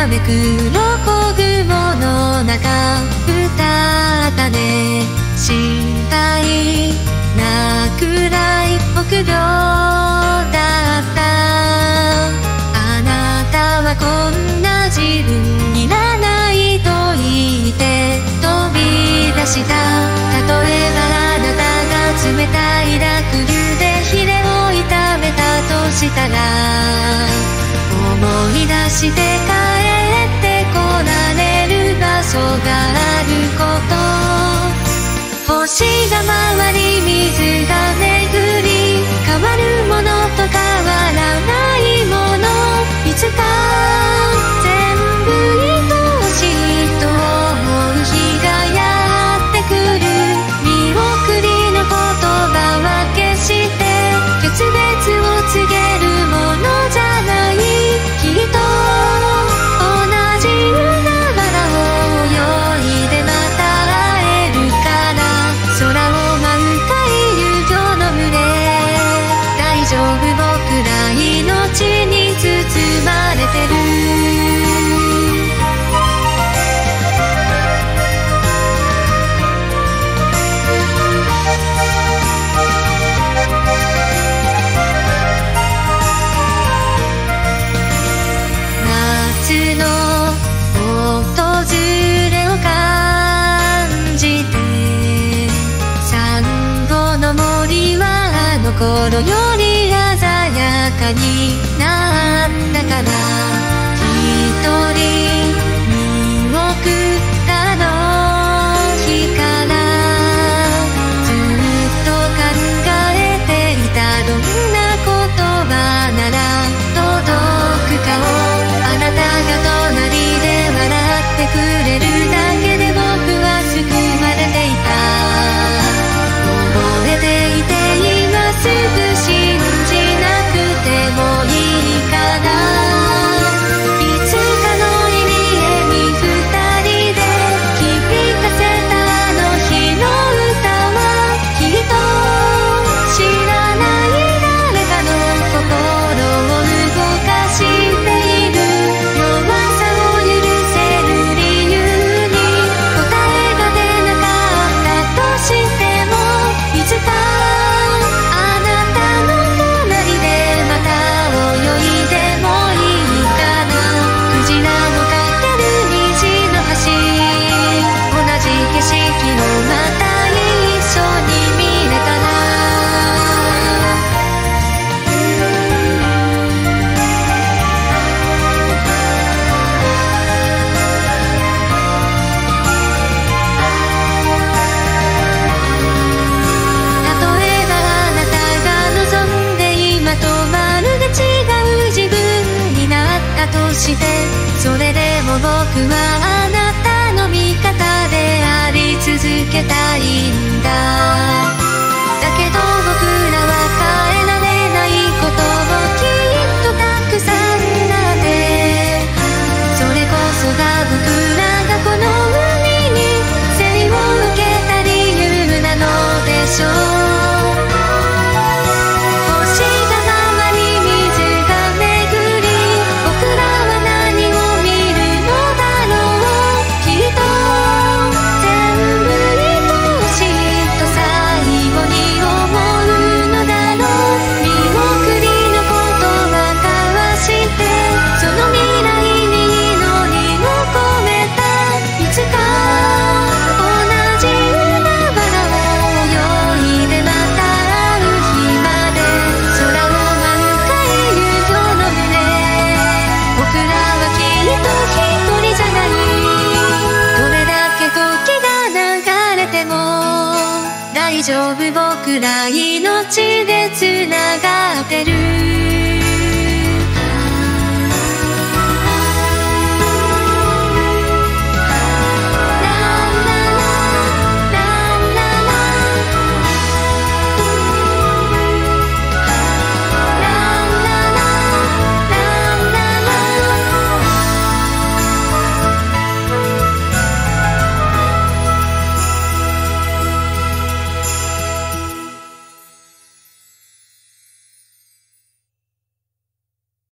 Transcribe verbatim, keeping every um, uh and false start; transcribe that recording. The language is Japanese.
らめく鱗雲の中歌ったね。心配なくらい臆病だった。あなたはこんな自分いらないと言って飛び出した。例えばあなたが冷たい濁流でヒレを痛めたとしたら、思い出して帰ってこられる場所があること。星が回り水が巡り変わるものと変わらないもの、いつか全部愛しいと思う日がやってくる。見送りの言葉は決して決別を告げるものじゃない。きっと同じ海原を泳いでまた会えるから。空を舞う海遊魚の群れ、大丈夫僕ら命に包まれてる。夏の訪れを感じて、サンゴの森はあの頃より鮮やかになったから。一人見送ったの日からずっと考えていた。どんな言葉なら届くかを、あなたが隣で笑ってくれるだけで僕は救われていた。覚えていて今すぐ信じなくてもいいかな。いつかの入り江に二人で響かせたあの日の歌は、きっと知らない誰かの心を動かしている。弱さを許せる理由に答えが出なかったとしても、いつかあなたの隣でまた泳いでもいいかな。クジラのかける虹の橋、同じ景色をまた一緒に見れたら。例えばあなたが望んで今とまるで違う自分になったとして、それでも僕はあなたの味方であり続けたいんだ。だけど僕らは変えられないこともきっとたくさんあって、それこそが僕らがこの海に生を受けた理由なのでしょう。星が回り水が巡り僕らは何を見るのだろう。きっと全部愛しいと最後に思うのだろう。見送りの言葉交わして、その未来に祈りを込めた。いつか同じ海原を泳いでまた会う日まで。空を舞う海遊魚の群れ、僕らはきっと一人じゃない。どれだけ時が流れても大丈夫、僕ら命でつながってる。